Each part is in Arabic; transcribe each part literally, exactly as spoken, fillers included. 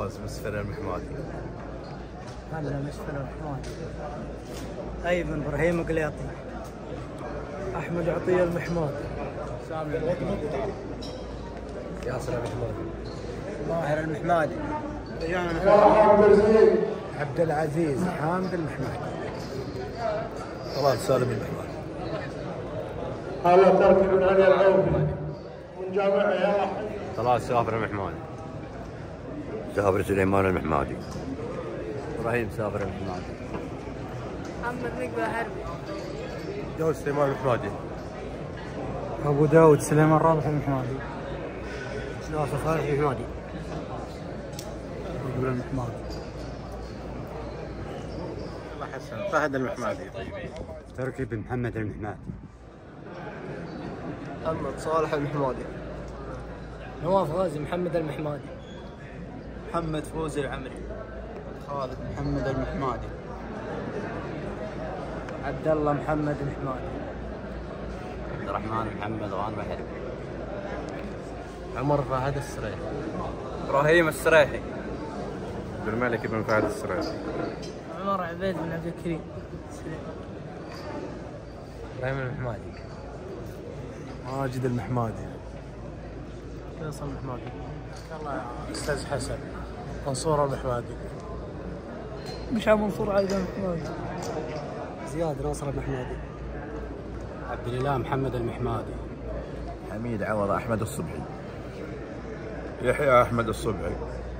فواز مسفر المحمادي. هلا مسفر المحمادي. ايمن ابراهيم قليطي. احمد عطيه المحمادي. سامي المحمادي. ياسر المحمادي. ماهر المحمادي. ريان المحمادي. عبد العزيز حامد المحمادي. طلال سالم المحمادي. هلا تركي بن علي العوفي من جامعة يلا. طلال سافر المحمادي. جابر سليمان المحمادي. ابراهيم سافر المحمادي. محمد نقبة حربي. داود سليمان المحمادي. ابو داود سليمان رابح المحمادي. ناصر صالح المحمادي. يقول المحمادي. الله حسن فهد المحمادي. تركي بن محمد المحمادي. محمد صالح المحمادي. نواف غازي محمد المحمادي. محمد فوزي العمري. خالد محمد المحمادي. عبد الله محمد المحمادي. عبد الرحمن محمد غانم الحربي. عمر فهد السريحي. ابراهيم السريحي. عبد الملك بن فهد السريحي. عمر عبيد بن عبد الكريم. ابراهيم المحمادي. ماجد المحمادي. فيصل المحمادي. استاذ حسن. منصور المحمادي. مشعل منصور عايد المحمادي. زياد ناصر المحمادي. عبد الاله محمد المحمادي. حميد عوض احمد الصبحي. يحيى أحمد الصبحي.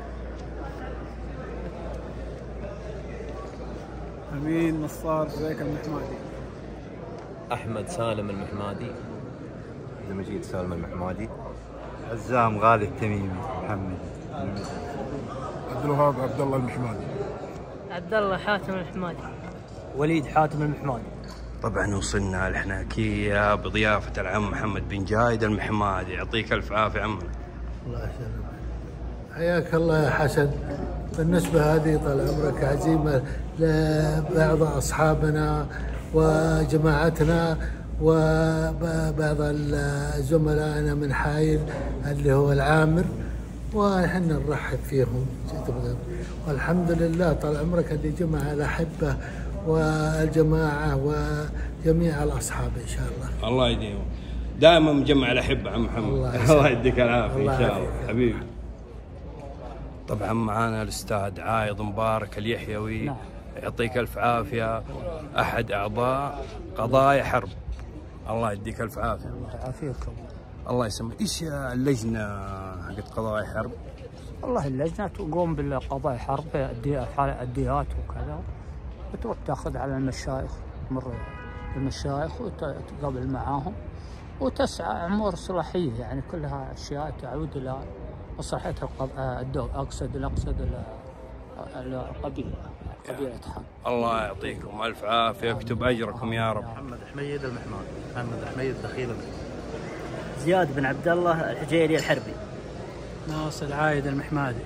امين نصار زيك المحمادي. احمد سالم المحمادي. عبد المجيد سالم المحمادي. عزام غالي التميمي محمد. عبد الوهاب عبد الله المحمادي. عبد الله حاتم المحمادي. وليد حاتم المحمادي. طبعا وصلنا الحناكية بضيافة العم محمد بن جايد المحمادي. يعطيك الف عافية عمنا. الله يسلمك. حياك الله يا حسن. بالنسبة هذه طال عمرك عزيمة لبعض أصحابنا وجماعتنا وبعض زملائنا من حايل اللي هو العامر، وإحنا نرحب فيهم والحمد لله طال عمرك اللي جمع الأحبة والجماعة وجميع الأصحاب إن شاء الله. الله يديمهم دائما مجمع الأحبة عم محمد. الله يديك العافية إن شاء الله حبيبي. طبعا معانا الأستاذ عايض مبارك اليحيوي. نعم. يعطيك ألف عافية. أحد أعضاء قضايا حرب. الله يديك ألف عافية. الله يعافيكم. الله يسلمك. إيش اللجنة حقت قضايا حرب؟ والله اللجنة تقوم بالقضايا حرب الديات وكذا، وتروح تاخذ على المشايخ، تمر المشايخ وتقابل معاهم وتسعى أمور صلاحية، يعني كلها أشياء تعود إلى مصلحة الدولة. أقصد الأقصد القبيلة قبيلة حم. الله يعطيكم ألف عافية، يكتب أجركم يا رب. محمد حميد المحمادي. محمد حميد دخيل المحمادي. زياد بن عبد الله الحجيري الحربي. ناصر عايد المحمادي.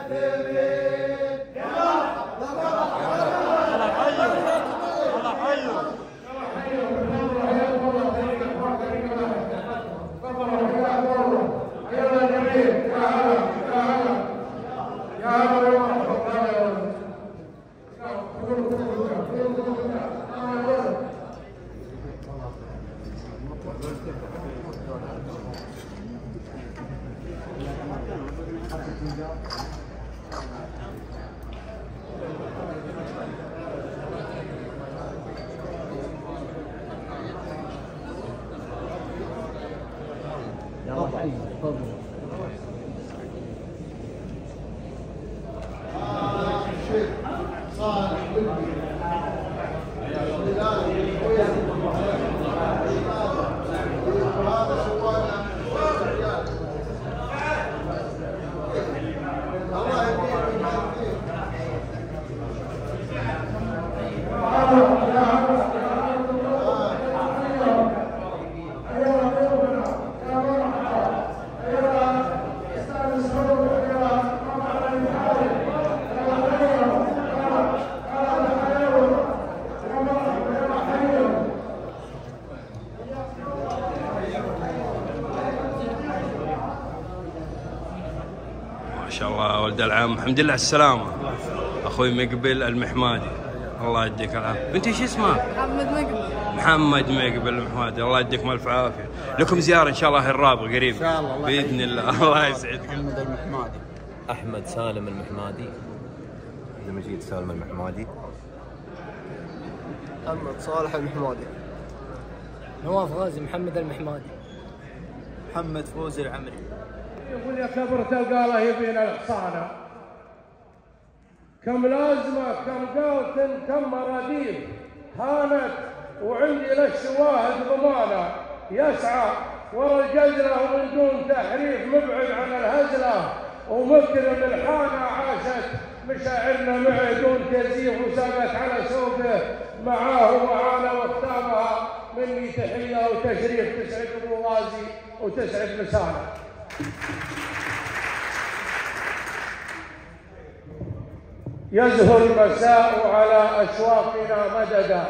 ما شاء الله ولد العم، الحمد لله على السلامة أخوي مقبل المحمادي، الله يديك العافية. بنتي شو اسمها؟ محمد مقبل. محمد مقبل المحمادي، الله يديكم ألف عافية. لكم زيارة إن شاء الله الرابع قريب إن شاء الله. الله بإذن الله. الله يسعدك. محمد المحمادي. أحمد سالم المحمادي. عبد المجيد سالم المحمادي. محمد صالح المحمادي. نواف غازي محمد المحمادي. محمد فوزي العمري. يقول يا كبرت القاله يبين الحصانه، كم لازمه كم قوت كم مراديف هانت، وعندي للشواهد ضمانه، يسعى ورا الجزله ومن دون تحريف مبعد عن الهزله، ومكرم الحانه عاشت مشاعرنا معه دون تزييف، وسقت على سوقه معاه ومعانا واختامها. مني تحيه وتشريف تسعد ابو غازي وتسعد لسانه. يزهر المساء على أشواقنا مددا،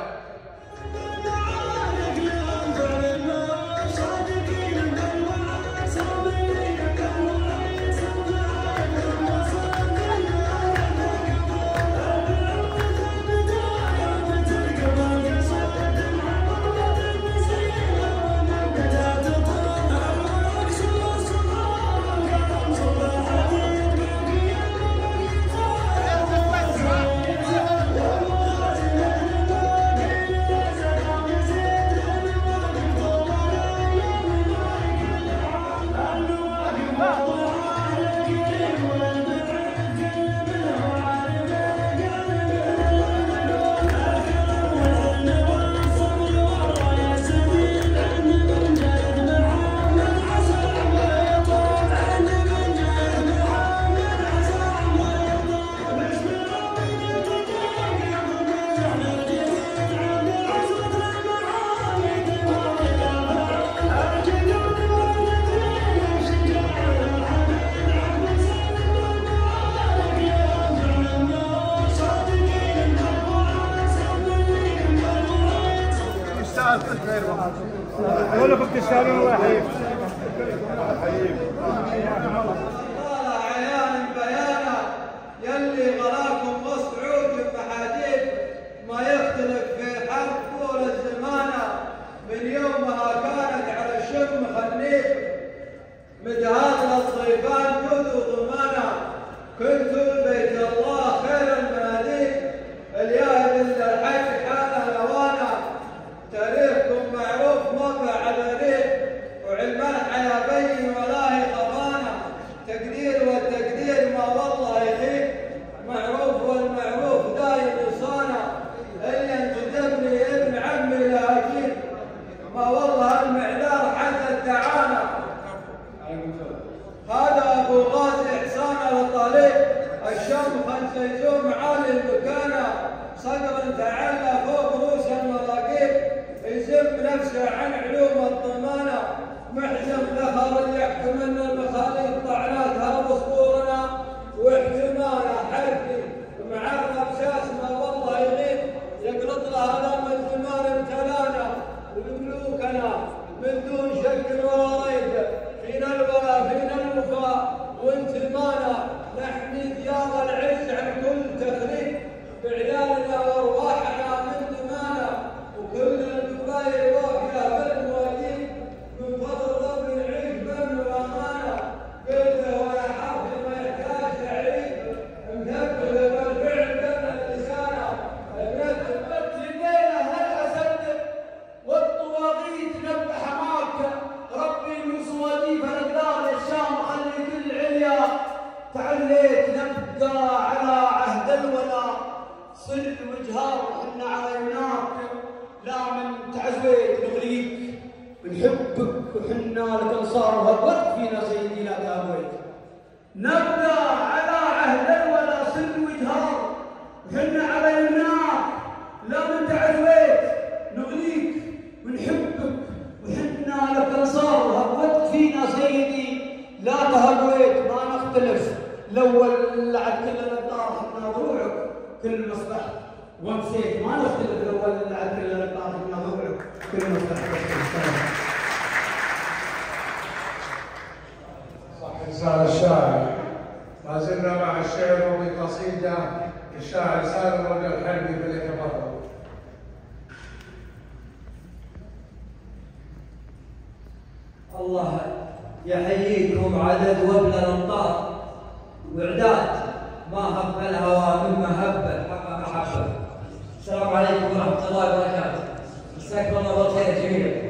كلكم تستاهلون. الله يحييكم. عيان بيانا يلي غلاكم مصعود بحديد، ما يختلف في حرب طول الزمانه، من يومها كانت على الشم خنيف، مدهات للصيفان جود وضمانه، كنتم بيت الله خير المناديل، الياهد الا الحج حاله لوانه، تاريخكم معروف ما بعد ريح، وعلم الحياه بين ولا خفانه، تقدير والتقدير ما والله يخيب، معروف والمعروف دايم لسانه، اللي انتدبني ابن عمي لا اجيب، ما والله المعذار حتى الدعانه. هذا ابو غازي حسان الطليق، الشام خنسيزوم عالي المكانه، صقر تعلى فوق رؤوس المراقيب، يزم نفسه عن علوم الضمانه، محزم ذخر اللي يحكم ان المخاليق طعناتها بصدورنا، واحتماله حرفي ومعرف اساسنا والله يغيب يقلط له هذا من زمان ابتلانا وملوكنا من دون شك ولا ريب فينا الولاء فينا الوفاء وانتمانا نحمي ديار العز عن كل تخريب بعيالنا وارواحنا من دمانا وكل القبائل واقفه بالمواجيب من فضل ربي نعيش بامن وامانه قلته ولا حرف ما يحتاج تعريف مثبت بالفعل بين لسانه نثبت لدينا هل اصدق والطواغيت نبح حماك ربي المصواديف الاقدار الشام خلي كل عليا تعليت نبقى على عهد الولاء صل وجهار وحنا عريناك لا من تعزويت نغريك ونحبك وحنا لك انصار وهبط فينا سيدي لا تهويت نبقى على عهد الولاء صل وجهار وحنا عريناك لا من تعزويت نغريك ونحبك وحنا لك انصار وهبط فينا سيدي لا تهويت ما نختلف الاول عد كلنا الدار حنا ضروعك كل مصباح ومسيت ما نختلف الاول عد كلنا الدار حنا ضروعك كل مصباح. صح لسان الشاعر. ما زلنا مع الشعر وبقصيده للشاعر سالم بن الحربي فليتفضل. الله يحييكم عدد وابن الامطار واعداد ما هب الهوى من مهبه حق محبه. السلام عليكم ورحمه الله وبركاته. مساكم الله بالخير جميعا.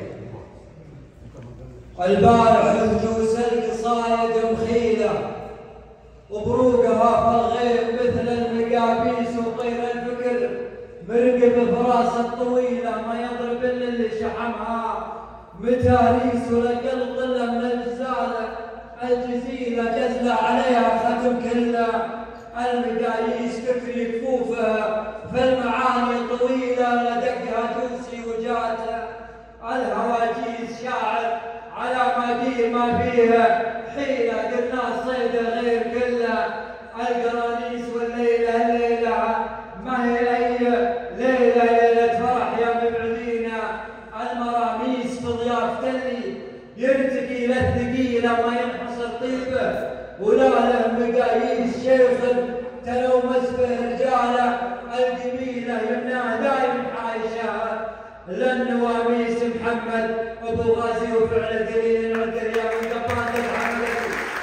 البارح هجوس القصايد مخيله وبروقها في الغيب مثل المقابيس وطير الفكر مرقب فراس الطويله ما يضرب الا اللي شحمها متاريس ولقلط الا من الجزاله الجزيله جزله عليها ختم كله المقاييس كفي كفوفها فالمعاني طويله لدقها توسي وجاتها الهواجيس شاعر على مدير ما فيها حيله قلنا الصيده غير كله القرانيس والليله الليله ما هي اي ليله ليله فرح يا مبعدينا المراميس في ضيافه اللي يرتقي للثقيله ما ينحصر طيبه ولا له مقاييس شيخ تلومس به رجاله الجميله يمناه دايم عايشه للنواميس محمد ابو غازي وفعل دليل العذر يا من قبات محمد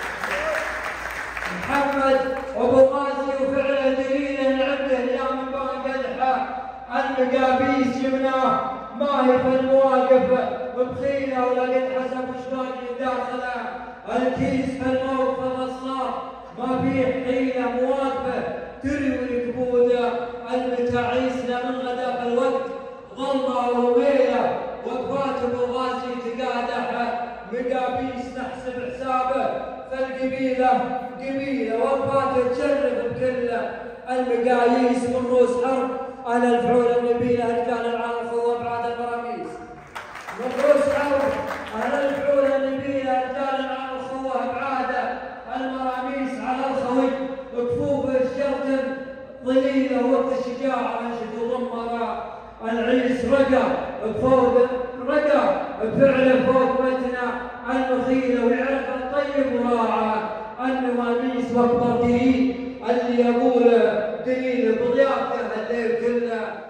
محمد ابو غازي وفعل دليل العذر يا من بان قدحه المقابيس يمناه ما هي في المواقف وبخيله ولقد حسب شلون داخله الكيس في الموقف الصار ما فيه حيله مواقفه تروي الكبوده المتاعيسنا من غدا في الوقت ظلمه وويله وقفات ابو غازي تقادحه مقابيس نحسب حسابه فالقبيله قبيله وقفاته تشرف بكله المقاييس من روس حرب على الفعول النبيله رجال العرف وابعاد المراميس من روس حرب على الفعول النبيله رجال العرف وابعاد المراميس على الخوي وكفوف الشرط ظليله وقت الشجاعه انشد وضمره العيس رقى بفوق رقى بفعله فوق متنا المخيله ويعرف الطيب وراعى النواميس واكبر دليل اللي يقوله دليل بضيافته الليل كله